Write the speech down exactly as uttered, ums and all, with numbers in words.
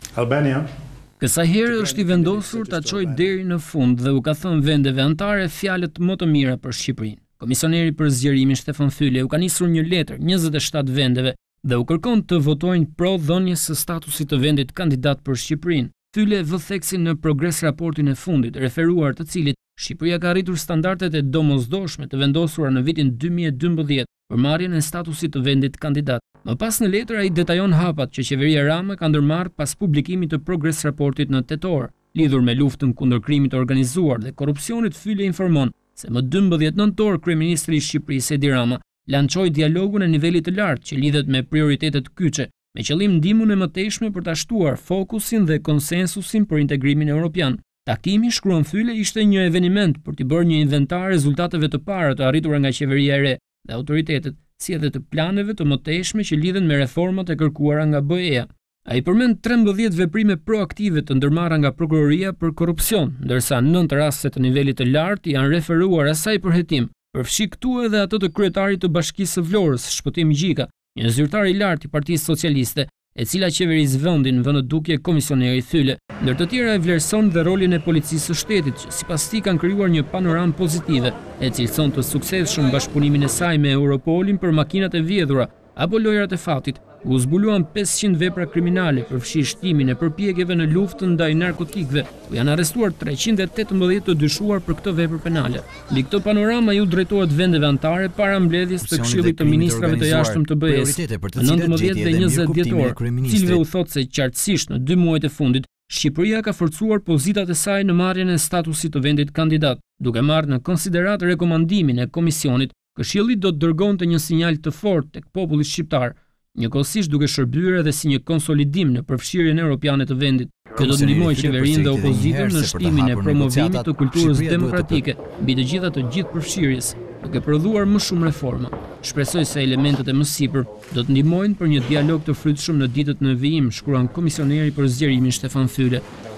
Albania Kësaj herë është i vendosur ta çojë deri në fund dhe u ka thënë vendeve anëtare fjalët më të mira për Shqipërinë. Komisioneri për zgjerimin Stefan Füle u ka nisur një letër njëzet e shtatë vendeve dhe u kërkon të votojnë pro dhënies së statusit të vendit kandidat për Shqipërinë. Füle vë theksin në progres raportin e fundit, referuar të cilit Shqipëria ka arritur standardet e domosdoshme të vendosura në vitin dy mijë e dymbëdhjetë për marrjen e statusit të vendit kandidat. Më pas në letër ai detajon hapat që qeveria Rama ka ndërmarrë pas publikimit të progres raportit në tetor. Lidhur me luftën kundër krimit të organizuar dhe korrupsionit, Füle informon se më dymbëdhjetë nëntor kryeministri i Shqipërisë Edi Rama lançoi dialogun e nivelit të lartë që lidhet me prioritetet kyçe, me qëllim ndihmën e mëtejshme për ta shtuar fokusin dhe konsensusin për integrimin evropian. Takimi, shkruan Füle, ishte një eveniment për të bërë një inventar rezultateve të para të arritura nga qeveria e re dhe autoritetet, si edhe të planeve të mëtejshme që lidhen me reformat e kërkuara nga B E A. Ai përmend trembëdhjetë veprime proaktive të ndërmarra nga prokuroria për korrupsion, ndërsa nëntë raste të nivelit të lartë janë referuar asaj për hetim. Përfshi këtu edhe ato të kryetarit të Bashkisë së Vlorës, Shpëtim Gjika, një zyrtar i lartë i Partisë Socialiste, e cila qeveris vendin vë në dukje komisioneri Füle. Ndër të tjera e vlerëson dhe rolin e policisë së shtetit, që sipas tij kanë krijuar një panoramë pozitive, e cilëson të suksesshëm bashkëpunimin e saj me Europolin për makinat e vjedhura apo lojrat e fatit. U zbuluan pesëqind vepra kriminale, përfshi shtimin e përpjekjeve në luftën ndaj narkotikëve, ku janë arrestuar treqind e tetëmbëdhjetë të dyshuar për këtë vepër penale. Mbi këtë panoramë ju drejtohet vendeve anëtare para mbledhjes të Këshillit të Ministrave të Jashtëm të B E-s në nëntëmbëdhjetë dhe njëzet dhjetor, cilëve u thotë se qartësisht në dy muajt e fundit Shqipëria ka forcuar pozitat e saj në marrjen e statusit të vendit kandidat, duke marrë në konsiderat rekomandimin e komisionit. Këshilli do të dërgonte një sinjal të fortë tek populli shqiptar, njëkohësisht duke shërbyer edhe si një konsolidim në përfshirjen europiane të vendit. Kjo do të ndihmojë qeverinë dhe opozitën në shtimin e promovimit të kulturës demokratike mbi të gjitha të gjithë përfshirjes, duke prodhuar më shumë reforma. Shpresoj se elementet e mësipër do të ndihmojnë për një dialog të frytshëm në ditët në vijim, shkruan komisioneri për zgjerimin Stefan Füle.